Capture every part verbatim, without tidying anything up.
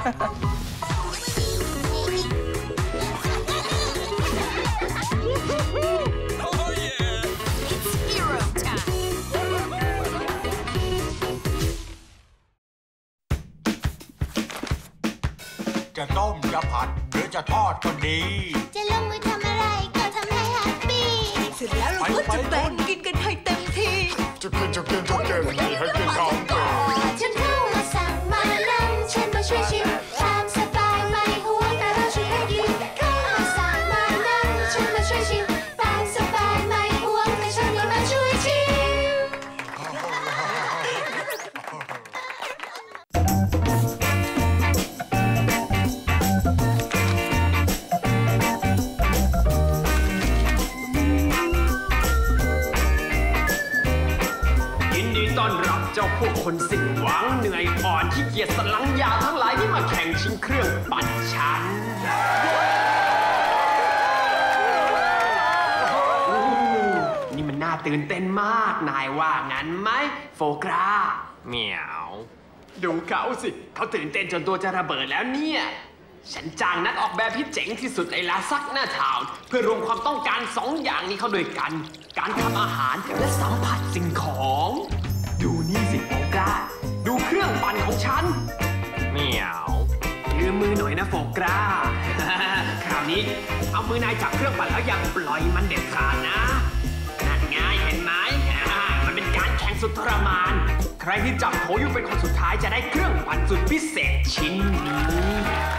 จะต้มจะผัดหรือจะทอดก็ดีจะลงมือทำอะไรก็ทำให้แฮปปี้เสร็จแล้วเราก็จะแบ่งกินกันให้เต็มที่จะกินจะกินจะกินให้กินของเก่ฉันเข้ามาสั่งมานั่งฉันมาช่วยชิมตามสบายไม่ห่วงแต่เราช่วยกันกินเข้ามาสั่งมานั่งฉันมาช่วยชิมตามสบายไม่ห่วงแต่ฉันนี่มาช่วยชิมเจ้าพวกคนสิ้นหวังเหนื่อยอ่อนขี้เกียจสลังยาทั้งหลายที่มาแข่งชิงเครื่องปั่นฉันนี่มันน่าตื่นเต้นมากนายว่างั้นไหมโฟกราเหมียวดูเขาสิเขาตื่นเต้นจนตัวจะระเบิดแล้วเนี่ยฉันจ้างนักออกแบบที่เจ๋งที่สุดในลาซักหน้าทาวน์เพื่อรวมความต้องการสองอย่างนี้เข้าด้วยกันการทำอาหารและสัมผัสสิ่งของดูนี่สิโฟกราดูเครื่องปั่นของฉันเหมียวยืมมือหน่อยนะโฟกราคราวนี้เอามือนายจับเครื่องปั่นแล้วอย่าปล่อยมันเด็ดขาดนะนั่นไงเห็นไหมมันเป็นการแข่งสุดทรมานใครที่จับโถอยู่เป็นคนสุดท้ายจะได้เครื่องปั่นสุดพิเศษชิ้นนี้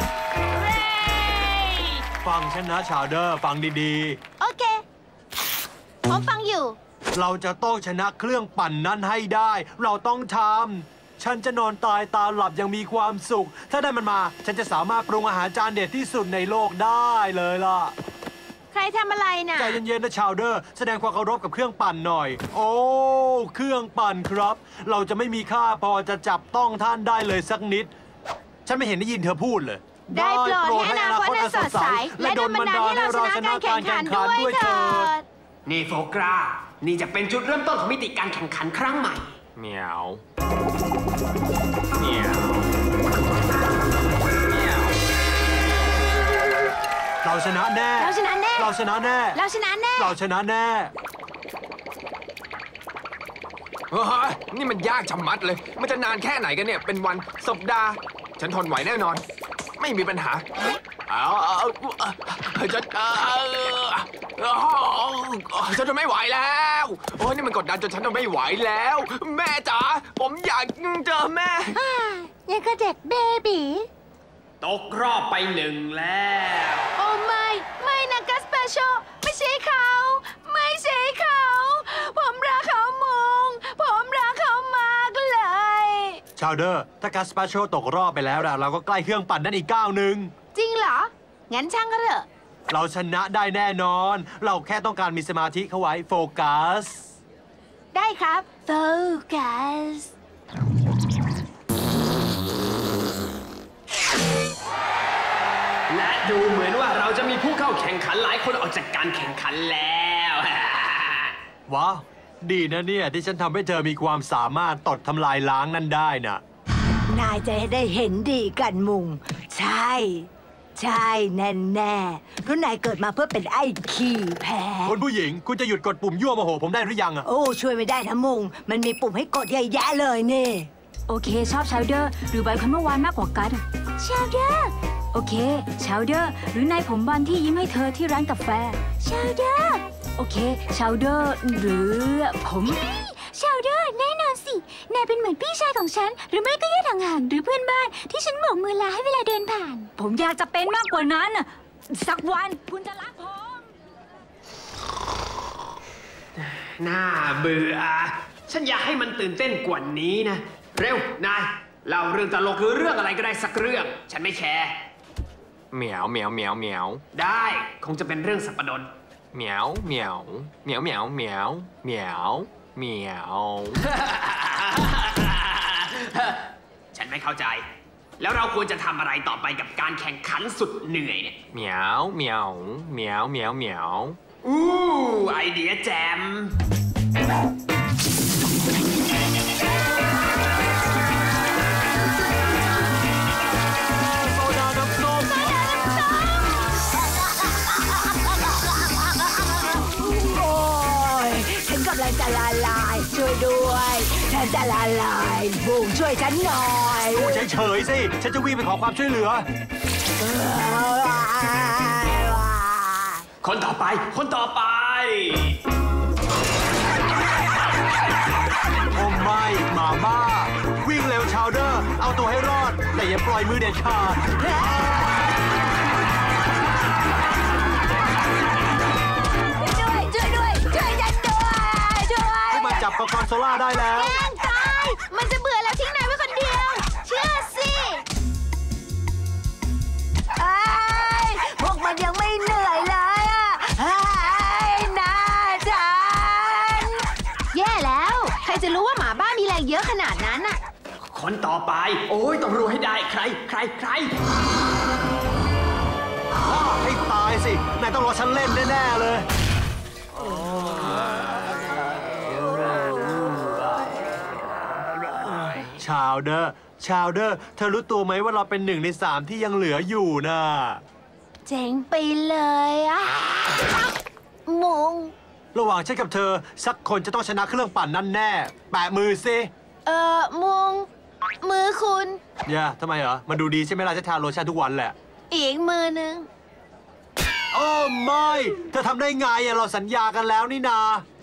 ฟังฉันนะชาวเดอร์ฟังดีๆโอเคผมฟังอยู่เราจะต้องชนะเครื่องปั่นนั้นให้ได้เราต้องทำฉันจะนอนตายตาหลับยังมีความสุขถ้าได้มันมาฉันจะสามารถปรุงอาหารจานเด็ดที่สุดในโลกได้เลยล่ะใครทำอะไรนะใจเย็นๆนะชาวเดอร์แสดงความเคารพกับเครื่องปั่นหน่อยโอ้เครื่องปั่นครับเราจะไม่มีค่าพอจะจับต้องท่านได้เลยสักนิดฉันไม่เห็นได้ยินเธอพูดเลยได้โปรดให้อนาคตอันสดใสและดลบันดาลให้เราชนะการแข่งขันด้วยเถิดนี่โฟกรานี่จะเป็นจุดเริ่มต้นของมิติการแข่งขันครั้งใหม่เหมียวเหมียวเหมียวเราชนะแน่เราชนะแน่เราชนะแน่เราชนะแน่เราชนะแน่เฮ้ยนี่มันยากชะมัดเลยมันจะนานแค่ไหนกันเนี่ยเป็นวันสัปดาห์ฉันทนไหวแน่นอนไม่มีปัญหาเอาฉันฉันจะไม่ไหวแล้วโอ้ยนี่มันกดดันจนฉันจะไม่ไหวแล้วแม่จ๋าผมอยากเจอแม่ยังก็เด็กเบบีตกรอบไปหนึ่งแล้วโอ้ไม่ไม่นะกัสเปโชไม่ใช่เขาไม่ใช่เขาผมรักเขามงผมรักเขามากเลยชาวเดอร์ถ้ากัสเปโชตกรอบไปแล้วเราก็ใกล้เครื่องปั่นนั่นอีกก้าวหนึ่งจริงเหรองั้นช่างก็เถอะเราชนะได้แน่นอนเราแค่ต้องการมีสมาธิเข้าไว้โฟกัสได้ครับโฟกัสและดูเหมือนว่าเราจะมีผู้เข้าแข่งขันหลายคนออกจากการแข่งขันแล้วว้าวดีนะเนี่ยที่ฉันทำให้เธอมีความสามารถตดทำลายล้างนั่นได้น่ะนายจะได้เห็นดีกันมุงใช่ใช่แน่แน่เพราะนายเกิดมาเพื่อเป็นไอ้ขี้แพ้คุณผู้หญิงคุณจะหยุดกดปุ่มยั่วโมโหผมได้หรือยังอะโอ้ช่วยไม่ได้นะมุงมันมีปุ่มให้กดเยอะแยะเลยนี่โอเคชอบชาวเดอร์หรือใบพันเมื่อวานมากกว่ากันชาวเดอร์โอเคชาวเดอร์หรือนายผมบอลที่ยิ้มให้เธอที่ร้านกาแฟชาวเดอร์โอเคชาวเดอร์หรือผมชาวเดอร์แน่นอนสินายเป็นเหมือนพี่ชายของฉันหรือไม่ก็ญาติห่างๆหรือเพื่อนบ้านที่ฉันโบกมือลาให้เวลาเดินผ่านผมอยากจะเป็นมากกว่านั้นสักวันคุณจะรักผมน่าเบื่อฉันอยากให้มันตื่นเต้นกว่านี้นะเร็วนายเล่าเรื่องตลกหรือเรื่องอะไรก็ได้สักเรื่องฉันไม่แคร์เหมียวเหมียวเหมียวเหมียวได้คงจะเป็นเรื่องสัปดาห์เหมียวเหมียวเหมียวเหมียวเหมียวเหมียวเหมียวฉันไม่เข้าใจแล้วเราควรจะทำอะไรต่อไปกับการแข่งขันสุดเหนื่อยเนี่ยเหมียวเหมียวเหมียวเหมียวเหมียวอู้ไอเดียแจมจะละลายบุงช่วยฉันหน่อยดูเฉยๆสิ ฉันจะวิ่งไปขอความช่วยเหลือคนต่อไป คนต่อไปโอ้ไม่หมาบ้า วิ่งเร็วชาวเดอร์ เอาตัวให้รอด แต่อย่าปล่อยมือเด็ดขาดช่วยช่วยด้วยช่วยฉันด้วยช่วยพวกมันจับกอคอนโซล่าได้แล้วแกล้งตาย มันจะเบื่อแล้วทิ้งนายไว้คนเดียว เชื่อสิไอ้พวกมันยังไม่เหนื่อยเลยอ่ะไอ้นาฉันแย่แล้ว ใครจะรู้ว่าหมาบ้ามีแรงเยอะขนาดนั้นน่ะคนต่อไป โอ้ยต้องรู้ให้ได้ ใคร ใคร ใครฆ่าให้ตายสิ นายต้องรอฉันเล่นแน่ๆเลย ชาวเดอร์ ชาวเดอร์ เธอรู้ตัวไหมว่าเราเป็นหนึ่งในสามที่ยังเหลืออยู่น่ะเจ๋งไปเลยอ่ะมุงระหว่างฉันกับเธอ สักคนจะต้องชนะเครื่องปั่นนั่นแน่ แปะมือสิเอ่อ มุง มือคุณอย่าทำไมเหรอ มันดูดีใช่ไหมล่ะฉันทาโลชั่นทุกวันแหละอีกมือนึงโอ้ไม่ เธอทำได้ไงอะเราสัญญากันแล้วนี่นา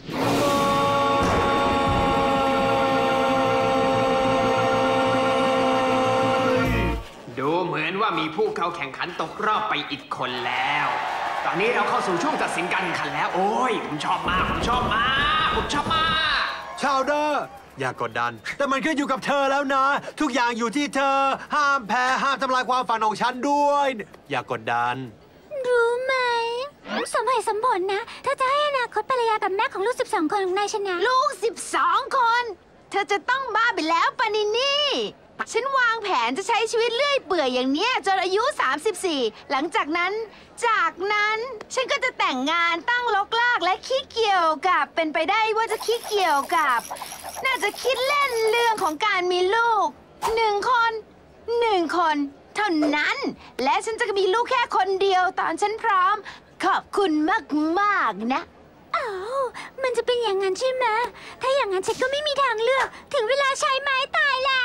ดูเหมือนว่ามีผู้เข้าแข่งขันตกรอบไปอีกคนแล้ว ตอนนี้เราเข้าสู่ช่วงตัดสินการแข่งขันแล้ว โอ้ย ผมชอบมาก ผมชอบมาก ผมชอบมากชาวเดอร์ อย่ากดดัน แต่มันขึ้นอยู่กับเธอแล้วนะ ทุกอย่างอยู่ที่เธอ ห้ามแพ้ ห้ามทำลายความฝันของฉันด้วย อย่ากดดันรู้ไหม สมเหตุสมผลนะ ถ้าจะให้อนาคตภรรยากับแม่ของลูกสิบสองคนของนายชนะลูกสิบสองคน เธอจะต้องบ้าไปแล้วปานินี่ ฉันวางแผนจะใช้ชีวิตเลื่อยเปื่อยอย่างเนี้ยจนอายุ สามสิบสี่ หลังจากนั้น จากนั้น ฉันก็จะแต่งงานตั้งลกลากและคิดเกี่ยวกับเป็นไปได้ว่าจะคิดเกี่ยวกับ น่าจะคิดเล่นเรื่องของการมีลูกหนึ่งคนหนึ่งคนเท่านั้น และฉันจะมีลูกแค่คนเดียวตอนฉันพร้อม ขอบคุณมากๆนะอ้าว มันจะเป็นอย่างนั้นใช่ไหม ถ้าอย่างนั้นฉันก็ไม่มีทางเลือก ถึงเวลาใช้ไม้ตายแล้ว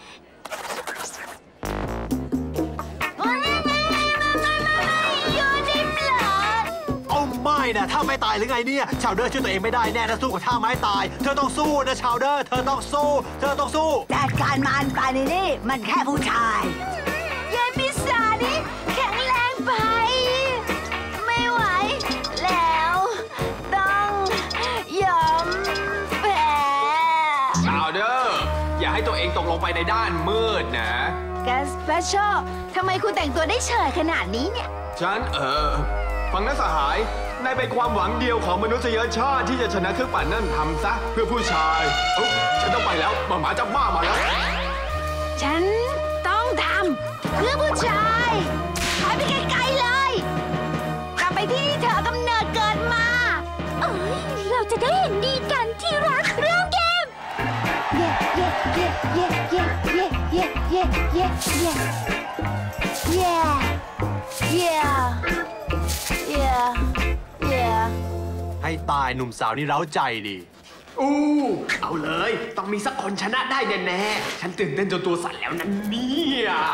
โอ้ไม่นะถ้าไม่ตายหรือไงเนี่ย ชาวเดอร์ช่วยตัวเองไม่ได้แน่นะสู้กับท่าไม้ตาย เธอต้องสู้นะชาวเดอร์ เธอต้องสู้ เธอต้องสู้จัดการมันปานินี่มันแค่ผู้ชายยายปีศาจนี่แข็งแรงไป ไม่ไหว แล้ว ต้องยอมแพ้ชาวเดอร์ อย่าให้ตัวเองตกลงไปในด้านมืดนะกัสปาโชทำไมคุณแต่งตัวได้เฉยขนาดนี้เนี่ยฉันเออฟังนะสหาย นายเป็นความหวังเดียวของมนุษยชาติที่จะชนะเครื่องปั่นนั่นทำซะเพื่อผู้ชายเอ้าฉันต้องไปแล้วหมาหมาจะบ้ามาแล้วฉันต้องทำเพื่อผู้ชายหายไปไกลๆเลย กลับไปที่เธอกำเนิดเกิดมาเอ้ย เราจะได้เห็นดีกันที่รักเรื่องเกมเย่เย่เย่เย่เย่เย่เย่เย่เย่เย่เย่เย่เย่เย่ให้ตายหนุ่มสาวนี่เร้าใจดีอู้เอาเลย ต้องมีสักคนชนะได้แน่ๆ ฉันตื่นเต้นจนตัวสั่นแล้วนั่นเนี่ย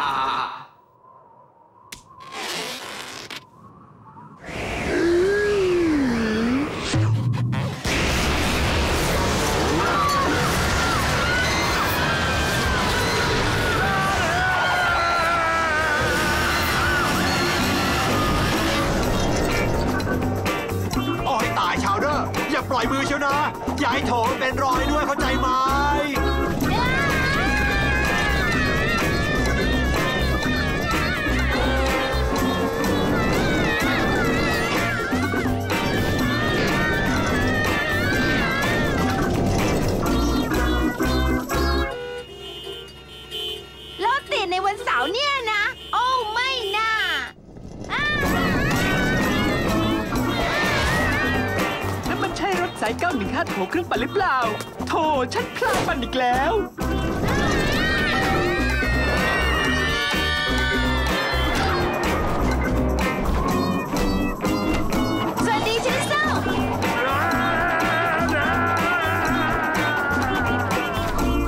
โอ้ยตายชาวเดอร์ อย่าปล่อยมือเชียวนะ อย่าให้โถมันเป็นรอยด้วยเข้าใจไหมรถติดในวันเสาร์เนี่ยนะ โอ้ไม่น่าอ้านั่นมันใช่รถสายเก้าหนึ่งห้าโถเครื่องปั่นหรือเปล่า โถฉันพลาดมันอีกแล้วสวัสดีชินเซา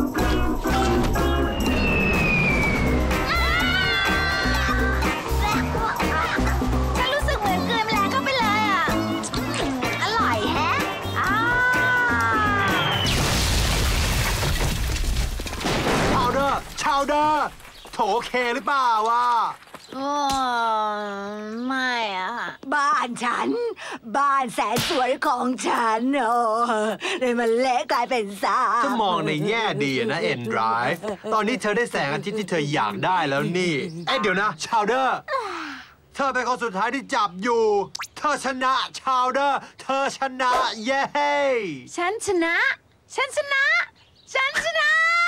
าวเดอร์โถเคหรือเปล่าวะโอ้ไม่อะค่ะบ้านฉัน บ้านแสนสวยของฉันโอ้เลยมันเละกลายเป็นซากจะมองในแง่ดีนะเอ็นไดรฟ์ตอนนี้เธอได้แสงอาทิตย์ที่เธออยากได้แล้วนี่เอ๊ะเดี๋ยวนะชาวเดอร์เธอเป็นคนสุดท้ายที่จับอยู่เธอชนะชาวเดอร์เธอชนะเย้ฉันชนะ ฉันชนะ ฉันชนะ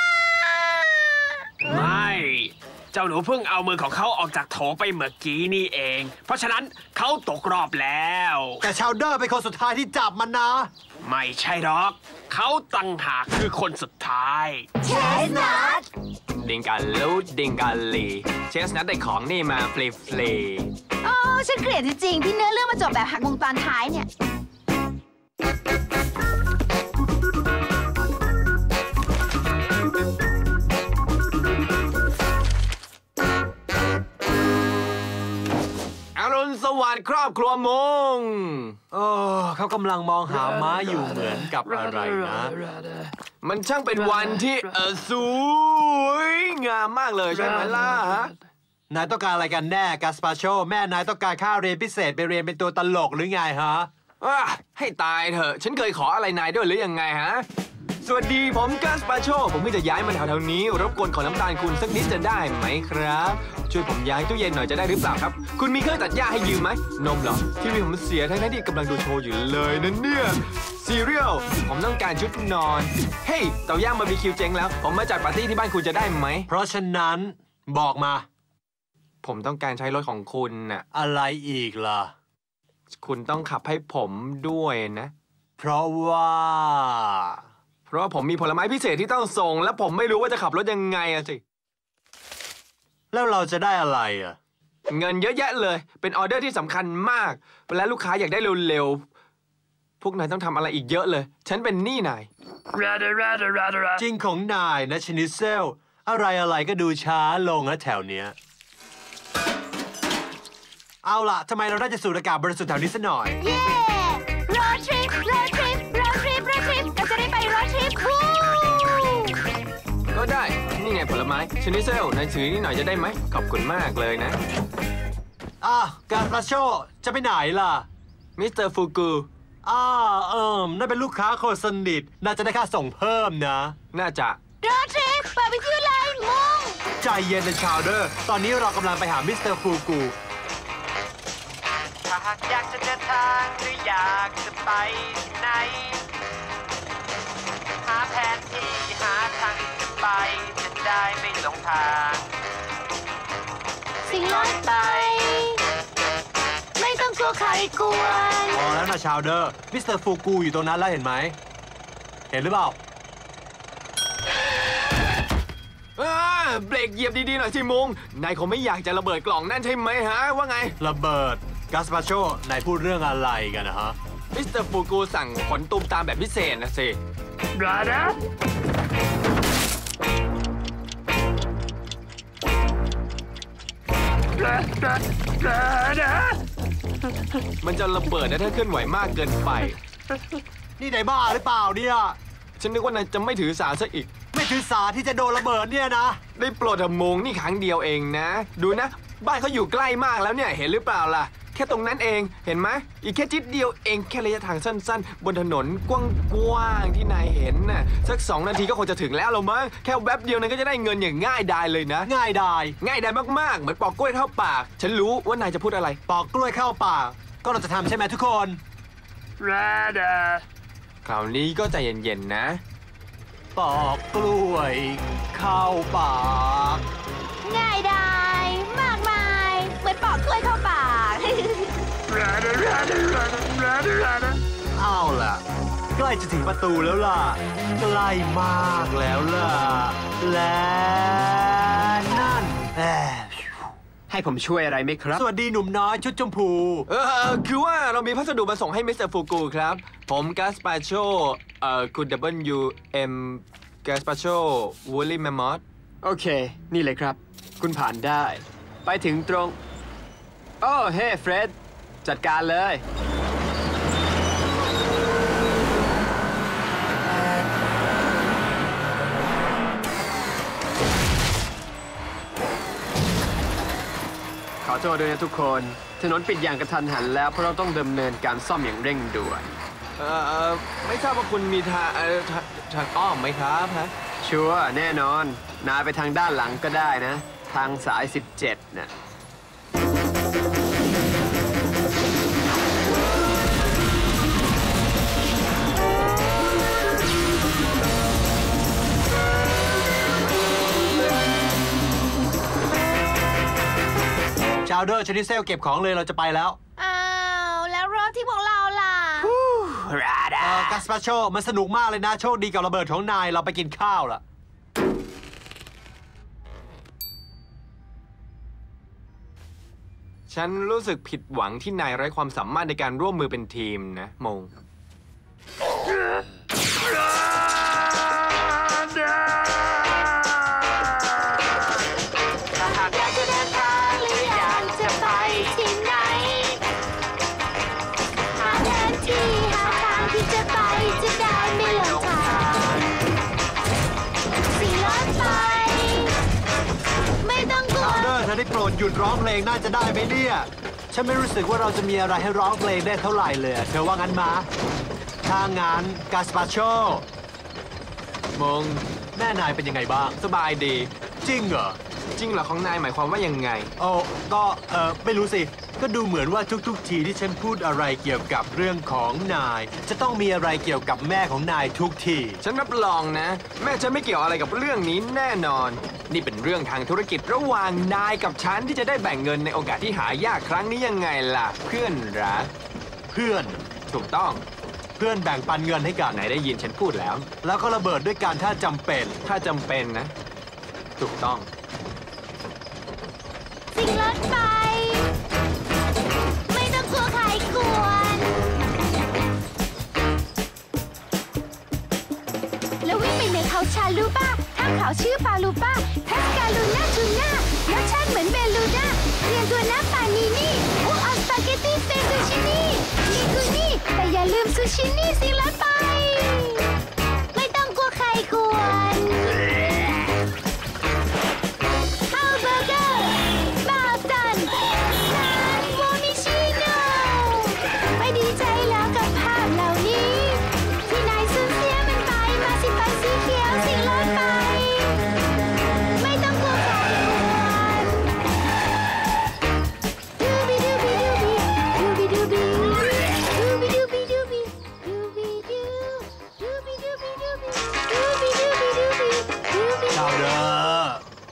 ไม่ เจ้าหนูเพิ่งเอามือของเขาออกจากโถไปเมื่อกี้นี่เอง เพราะฉะนั้นเขาตกรอบแล้วแต่ชาวเดอร์เป็นคนสุดท้ายที่จับมันนะไม่ใช่หรอก เขาตั้งหากคือคนสุดท้ายเชสนัทดิงกาลูดิงกาลีเชสนัทได้ของนี่มาฟรีฟรีโอ้ฉันเกลียดจริงๆที่เนื้อเรื่องมาจบแบบหักมุมตอนท้ายเนี่ยอรุณสวัสดิ์ครอบครัวมุงโอ้เขากำลังมองหาม้าอยู่เหมือนกับอะไรนะมันช่างเป็นวันที่เออสวยงามมากเลยใช่ไหมล่ะฮะนายต้องการอะไรกันแน่กัสปาโชแม่นายต้องการค่าเรียนพิเศษไปเรียนเป็นตัวตลกหรือไงฮะอ่ะให้ตายเถอะฉันเคยขออะไรนายด้วยหรือยังไงฮะ สวัสดีผมกัสปาโชผมเพิ่งจะย้ายมาแถวๆนี้รบกวนขอน้ำตาลคุณสักนิดจะได้ไหมครับ ช่วยผมย้ายตู้เย็นหน่อยจะได้หรือเปล่าครับ คุณมีเครื่องตัดหญ้าให้ยืมไหมนมเหรอทีวีผมเสียทั้งๆที่กำลังดูโชว์อยู่เลยนะเนี่ยซีเรียลผมต้องการชุดนอนเฮ้ยเตาย่างบาร์บีคิวเจ๊งแล้วผมมาจัดปาร์ตี้ที่บ้านคุณจะได้ไหมเพราะฉะนั้นบอกมาผมต้องการใช้รถของคุณน่ะอะไรอีกล่ะคุณต้องขับให้ผมด้วยนะเพราะว่าเพราะว่าผมมีผลไม้พิเศษที่ต้องส่งและผมไม่รู้ว่าจะขับรถยังไงอะสิแล้วเราจะได้อะไรอ่ะเงินเยอะแยะเลย เป็นออเดอร์ที่สำคัญมากเวลาลูกค้าอยากได้เร็วๆ พวกนายต้องทำอะไรอีกเยอะเลย ฉันเป็นหนี้นายจริงของนายนะชนิเซล อะไรอะไรก็ดูช้าลงนะแถวเนี้ย เอาล่ะทำไมเราได้จะสูดอากาศบริสุทธิ์แถวนี้ซะหน่อยเย้โรดทริปโรดทริปโรดทริปโรดทริปเราจะได้ไปโรดทริปวู้ก็ได้ นี่ไงผลไม้ชนิเซลนายถือนี่หน่อยจะได้ไหม ขอบคุณมากเลยนะอ่ะการปาโชจะไปไหนล่ะมิสเตอร์ฟูกูอ่าเอิมนั่นเป็นลูกค้าคนสนิท น่าจะได้ค่าส่งเพิ่มนะน่าจะโรดทริปบาร์บีคิวเลยมุงใจเย็นนะชาวเดอร์ ตอนนี้เรากำลังไปหามิสเตอร์ฟูกูถ้าหากอยากจะเดินทางหรืออยากจะไปที่ไหน หาแผนที่หาทางที่จะไปจะได้ไม่หลงทางสิ่งลอยไป ไม่ต้องกลัวใครกวนพอแล้วนะชาวเดอร์ มิสเตอร์ฟูกูอยู่ตรงนั้นแล้วเห็นไหม เห็นหรือเปล่าอ่าเบรกเหยียบดีๆหน่อยสิมุง นายคงไม่อยากจะระเบิดกล่องนั่นใช่ไหมฮะ ว่าไงระเบิดกัสปาโชนายพูดเรื่องอะไรกันนะฮะมิสเตอร์ฟูกูสั่งขนตูมตามแบบพิเศษนะสิ มันจะระเบิดนะถ้าเคลื่อนไหวมากเกินไปนี่นายบ้าหรือเปล่าเนี่ยฉันนึกว่านายจะไม่ถือสาซะอีกไม่ถือสาที่จะโดนระเบิดเนี่ยนะได้โปรดเถอะมุงนี่ครั้งเดียวเองนะ ดูนะ บ้านเขาอยู่ใกล้มากแล้วเนี่ย เห็นหรือเปล่าล่ะ แค่ตรงนั้นเอง เห็นไหมอีกแค่จิดเดียวเอง แค่ระยะทางสั้นๆ บนถนนกว้างๆที่นายเห็นน่ะ สักสองนาทีก็คงจะถึงแล้วหรอมั้ง แค่แวบเดียวนั้นก็จะได้เงินอย่างง่ายดายเลยนะง่ายดายง่ายดายมากๆ เหมือนปอกกล้วยเข้าปาก ฉันรู้ว่านายจะพูดอะไรปอกกล้วยเข้าปาก ก็เราจะทำใช่ไหมทุกคนคราวนี้ก็ใจเย็นๆนะปอกกล้วยเข้าปากง่ายได้มากมายเหมือนปอกกล้วยเข้าปากเอาล่ะ ใกล้จะถึงประตูแล้วล่ะ ใกล้มากแล้วล่ะ และนั่นแอบให้ผมช่วยอะไรไหมครับสวัสดีหนุ่มน้อยชุดชมพูเออคือว่าเรามีพัสดุมาส่งให้มิสเตอร์ฟูกูครับ ผมกัสปาโชเอ่อคุณ W M กัสปาโชวูลลี่แมมมอธโอเค นี่เลยครับ คุณผ่านได้ ไปถึงตรง โอ้เฮ้เฟรด จัดการเลยอโทษด้วยนะทุกคนถนนปิดอย่างกระทันหันแล้วเพราะเราต้องดำเนินการซ่อมอย่างเร่งด่วนเอ่อไม่ทราบว่าคุณมีทางเอ่อทางทางอ้อมไหมครับฮะชัวร์แน่นอนนายไปทางด้านหลังก็ได้นะ ทางสายสิบเจ็ดน่ะชาวเดอร์ชนิดเซลเก็บของเลยเราจะไปแล้วอ้าว แล้วรถที่พวกเราล่ะราดาเออกัสปาโชมันสนุกมากเลยนะโชคดีกับระเบิดของนายเราไปกินข้าวละฉันรู้สึกผิดหวังที่นายไร้ความสามารถในการร่วมมือเป็นทีมนะมงหากอยากจะเดินทางหรืออยากจะไปที่ไหนหาแผนที่หาทางที่จะไปจะได้ไม่หลงทางสี่รถไฟไม่ต้องกลัวชาวเดอร์เธอได้โปรดหยุดร้องเพลงน่าจะได้ไหมเนี่ยฉันไม่รู้สึกว่าเราจะมีอะไรให้ร้องเพลงได้เท่าไหร่เลยเธอว่างั้นมาถ้างั้นกัสปาโชมงแม่นายเป็นยังไงบ้างสบายดีจริงเหรอจริงเหรอของนายหมายความว่ายังไงโอ้ก็เออไม่รู้สิ ก็ดูเหมือนว่าทุกๆทีที่ฉันพูดอะไรเกี่ยวกับเรื่องของนาย จะต้องมีอะไรเกี่ยวกับแม่ของนายทุกทีฉันรับรองนะ แม่ฉันไม่เกี่ยวอะไรกับเรื่องนี้แน่นอน นี่เป็นเรื่องทางธุรกิจระหว่างนายกับฉันที่จะได้แบ่งเงินในโอกาสที่หายากครั้งนี้ยังไงล่ะ เพื่อนรักเพื่อนถูกต้องเพื่อนแบ่งปันเงินให้กันนายได้ยินฉันพูดแล้วแล้วก็ระเบิดด้วยกันถ้าจำเป็นถ้าจำเป็นนะ ถูกต้องสิ่งรถไฟไม่ต้องกลัวใครกวน แล้ววิ่งไปในเขาชาลูป้าถ้าเขาชื่อปาลูป้าทัสกาลูน่าทูน่ารสชาติเหมือนเบลูน่าเรียนตัวน้ำปานีนี่อุอัสปาเกตตี้เฟตูชินี่มีกูนี่แต่อย่าลืมซูชินี่สิ่งรถไฟไม่ต้องกลัวใครกวนฮัมเบอร์เกอร์บาตันน้ำโมมิชิโน่ไม่ดีใจแล้วกับภาพเหล่านี้ ที่นายสูญเสียมันไปมาสิไปสีเขียวสิ่งรถไฟไม่ต้องกลัวใครกวนดูบิดูบิดูบิดูบิดูบิดูบิดูบิดูบิดูดูบิดูบิดูบิดูบิดูบิดูบิดูบิชาวเดอร์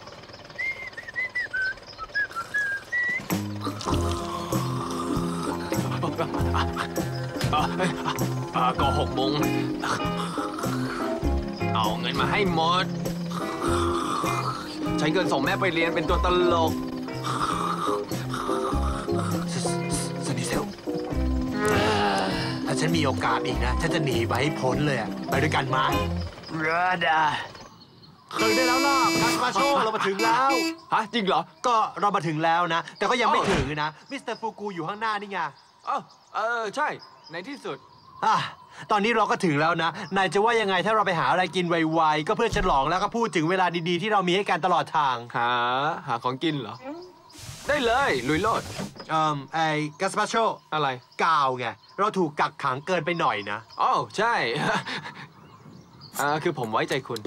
เออก็หกโมงเอาเงินมาให้หมด ใช้เงินส่งแม่ไปเรียนเป็นตัวตลกสนิเซลถ้าฉันมีโอกาสอีกนะ ฉันจะหนีไปให้พ้นเลยอะไปด้วยกันมาราดาตื่นได้แล้วล่ะกัสปาโชเรามาถึงแล้วฮะ จริงเหรอก็เรามาถึงแล้วนะ แต่ก็ยังไม่เอ้าถึงนะ มิสเตอร์ฟูกูอยู่ข้างหน้านี่ไงเออเออ ใช่ ในที่สุดอ่ะตอนนี้เราก็ถึงแล้วนะ นายจะว่ายังไงถ้าเราไปหาอะไรกินไวๆ ก็เพื่อฉลองแล้วก็พูดถึงเวลาดีๆ ที่เรามีให้กันตลอดทางหา หาของกินเหรอ ได้เลย ลุยโลดเอ่อไอ้กัสปาโชอะไรกาวไง เราถูกกักขังเกินไปหน่อยนะอ้าวใช่ อ่าคือผมไว้ใจคุณ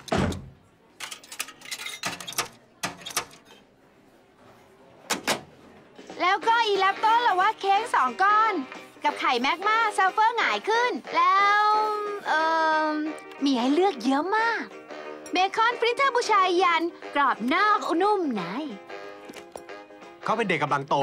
แล้วก็อีแลปโต้หรือว่าเค้กสองก้อน กับไข่แมกมาซัลเฟอร์หงายขึ้น แล้ว เอ่อ มีให้เลือกเยอะมาก เบคอนฟริตเตอร์บูชายัน กรอบนอกนุ่มในเขาเป็นเด็กกำลังโต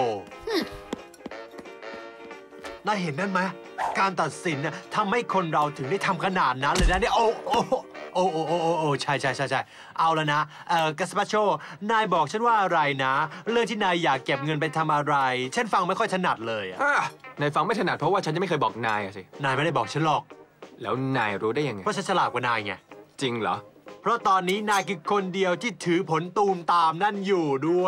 นายเห็นนั่นไหม การตัดสินน่ะทำให้คนเราถึงได้ทำขนาดนั้นเลยนะเนี่ยโอ้โอ้โอ้โอ้โอ้โอ้โอ้ใช่ใช่ใช่ใช่เอาแล้วนะ เอ่อกัสปาโช นายบอกฉันว่าอะไรนะ เรื่องที่นายอยากเก็บเงินไปทำอะไร ฉันฟังไม่ค่อยถนัดเลยอะอ่ะนายฟังไม่ถนัดเพราะว่าฉันจะไม่เคยบอกนายอะสินายไม่ได้บอกฉันหรอกแล้วนายรู้ได้ยังไงเพราะฉันฉลาดกว่านายไงจริงเหรอเพราะตอนนี้นายคือคนเดียวที่ถือผลตูมตามนั่นอยู่ด้วย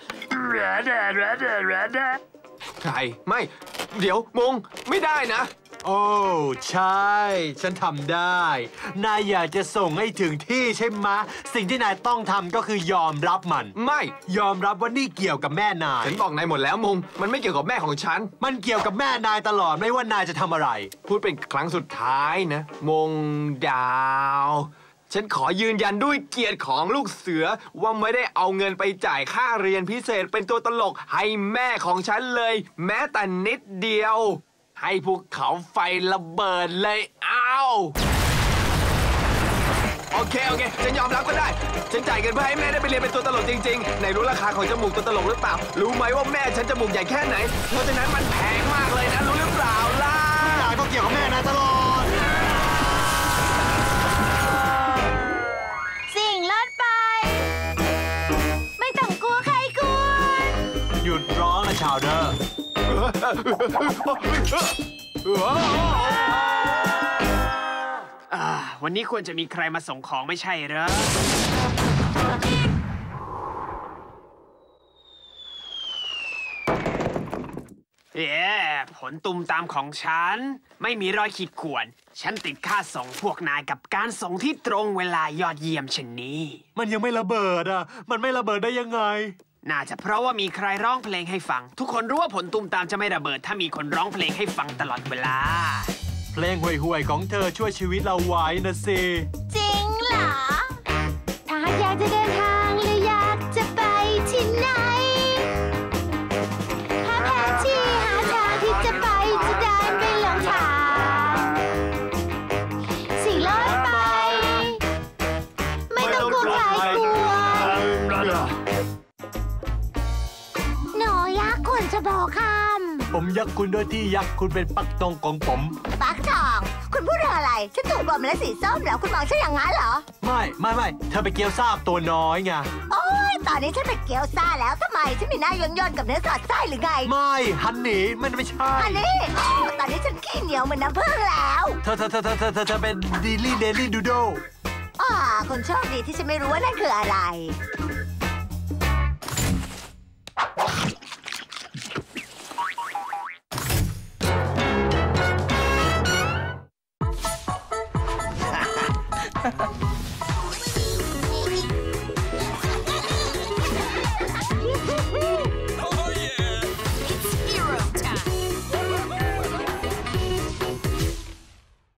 ใคร ไม่ เดี๋ยวมง ไม่ได้นะโอ้ใช่ ฉันทำได้ นายอยากจะส่งให้ถึงที่ใช่ไหมสิ่งที่นายต้องทำก็คือยอมรับมันไม่ยอมรับว่านี่เกี่ยวกับแม่นายฉันบอกนายหมดแล้วมุงมันไม่เกี่ยวกับแม่ของฉันมันเกี่ยวกับแม่นายตลอดไม่ว่านายจะทำอะไรพูดเป็นครั้งสุดท้ายนะมงดาว ฉันขอยืนยันด้วยเกียรติของลูกเสือว่าไม่ได้เอาเงินไปจ่ายค่าเรียนพิเศษเป็นตัวตลกให้แม่ของฉันเลย แม้แต่นิดเดียวให้ภูเขาไฟระเบิดเลยอ้าวโอเคโอเคฉันยอมรับก็ได้ฉันจ่ายเงินเพื่อให้แม่ได้ไปเรียนเป็นตัวตลกจริงๆในรู้ราคาของจมูกตัวตลกหรือเปล่ารู้ไหมว่าแม่ฉันจมูกใหญ่แค่ไหนเพราะฉะนั้นมันแพงมากเลยนะรู้หรือเปล่าล่ะทุกอย่างก็เกี่ยวกับแม่นายตลอดสิ่งรถไปไม่ต้องกลัวใครกลัวหยุดร้องนะชาวเดอร์อ่าวันนี้ควรจะมีใครมาส่งของไม่ใช่เหรอเย้ผลตุ่มตามของฉันไม่มีรอยขีดข่วนฉันติดค่าส่งพวกนายกับการส่งที่ตรงเวลายอดเยี่ยมเช่นนี้มันยังไม่ระเบิดอ่ะมันไม่ระเบิดได้ยังไงน่าจะเพราะว่ามีใครร้องเพลงให้ฟังทุกคนรู้ว่าผลตุ่มตามจะไม่ระเบิดถ้ามีคนร้องเพลงให้ฟังตลอดเวลาเพลงห่วยๆของเธอช่วยชีวิตเราไว้นะสิจริงเหรอถ้าอยากจะเดินทางหรืออยากจะไปที่ไหนหาแผนที่หาทางที่จะไปจะได้ไม่หลงทางสิ่งรถไปไม่ต้องกลัวใครกลัวหนูยักษ์คุณจะบอกคำผมยักคุณด้วยที่ยักคุณเป็นปักตองของผมปักทองคุณพูดเรื่องอะไรฉันถูกบอมและสีส้มแล้วคุณมองฉันอย่างนั้นเหรอไม่ไม่ไม่เธอไปเกี๊ยวซ่าตัวน้อยไงโอ้ยตอนนี้ฉันเป็นเกี๊ยวซ่าแล้วทำไมฉันมีหน้าย่นย่นกับเนื้อสอดไส้หรือไงไม่ฮันนี่มันไม่ใช่ฮันนี่ตอนนี้ฉันขี้เหนียวเหมือนน้ำผึ้งแล้วเธอเธอเธอเธอเธอเธอเป็นดิลี่เดลี่ดูโดอ่าคุณโชคดีที่ฉันไม่รู้ว่านั่นคืออะไร